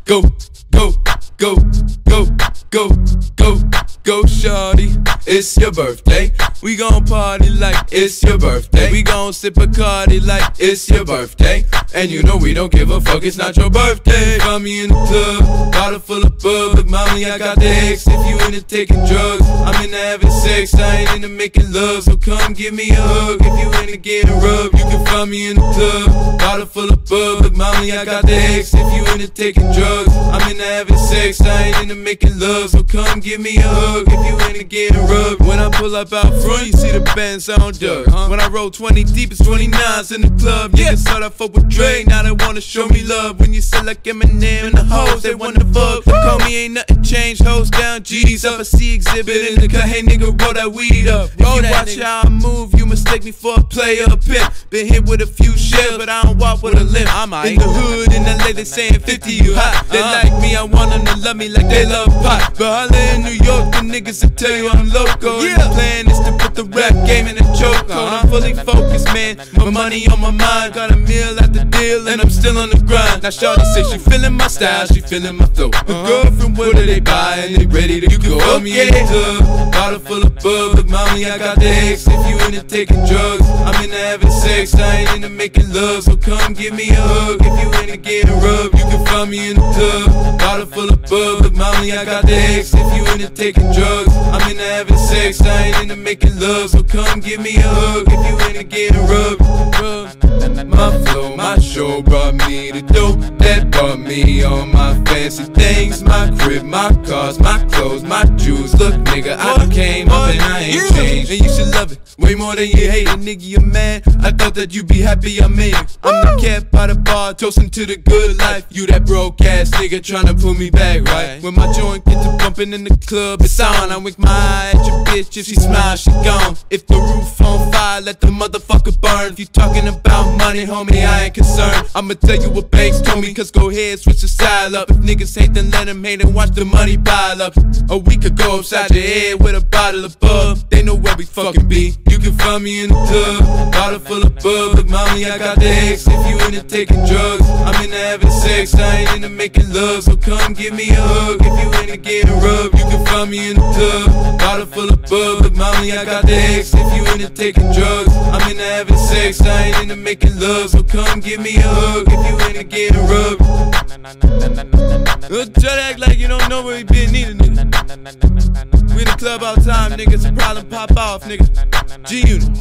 Go, go, go, go, go, go, go, shawty. It's your birthday. We gon' party like it's your birthday. We gon' sip a Bacardi like it's your birthday. And you know we don't give a fuck, it's not your birthday. Find me in the club, bottle full of bub. Look, mommy, I got the X. If you into taking drugs, I'm into having sex. I ain't into making love, so come give me a hug. If you into getting rubbed, you can find me in the club, bottle full of bub. Look, mommy, I got the X. If you into taking drugs, I'm into having sex. I ain't into making love, so come give me a hug. If you into getting rubbed. When I pull up out front, you see the Benz on Doug. When I roll 20 deep, it's 29s in the club. Yeah, start off with Dre, now they wanna show me love. When you sell like Eminem and the hoes, they wanna fuck. Call me ain't nothing changed, hoes down, G's up. I see exhibit in the cut, hey nigga, roll that weed up. If you watch how I move, you mistake me for a player, a pimp. Been hit with a few shells, but I don't walk with a limp. I'm in the hood, in LA, they saying 50, you hot. They like me, I want them to love me like they love pop. But holla in New York, the niggas will tell you I'm loco. Yeah. The plan is to put the rap game in a chokehold. I'm fully focused, man, my money on my mind. Got a meal at the deal, and I'm still on the grind. Now shawty say she feeling my style, she feeling my flow. Her girlfriend, what do they buy, and they ready to go. Find me in the club, bottle full of bub. Look, mommy, I got the X. If you into taking drugs, I'm into having sex. I ain't into making love, so come give me a hug. If you into getting rubbed, you can find me in the club, bottle full of bub. Look, mommy, I got the X. If you into taking drugs, I'm into having sex. I ain't into making love, so come give me a hug. If you into getting rubbed. My flow, my show brought me the dope that brought me all my fancy things. My crib, my cars, my clothes, my jewels. Look, nigga, I came up and I ain't changed. And you should love it way more than you hate it, nigga, you mad. I thought that you'd be happy I made it. I'm the cat by the bar, toasting to the good life. You that broke ass nigga tryna pull me back, right? When my joint get to bumping in the club, it's on. I wink my eye at your bitch, if she smiles, she gone. If the roof on fire, let the motherfucker burn. If you talking about money, homie, I ain't concerned. I'ma tell you what Banks told me, cause go ahead, switch the style up. If niggas hate, then let them hate and watch the money pile up. Or we could go upside your head with a bottle of bub. They know where we fucking be. You can find me in the club, bottle full of bub. Look, mommy, I got the X. If you into taking drugs, I'm into having sex. I ain't into making love, so come give me a hug. If you into getting rubbed, you can find me in the club, bottle full of bub. Look, mommy, I got the X. If you into taking drugs, I'm into having sex. I ain't into making love, so come give me a hug. If you into getting rubbed. Try to act like you don't know where we been needed, nigga. We in the club all the time, nigga. It's a problem, pop off, nigga. G-Unit.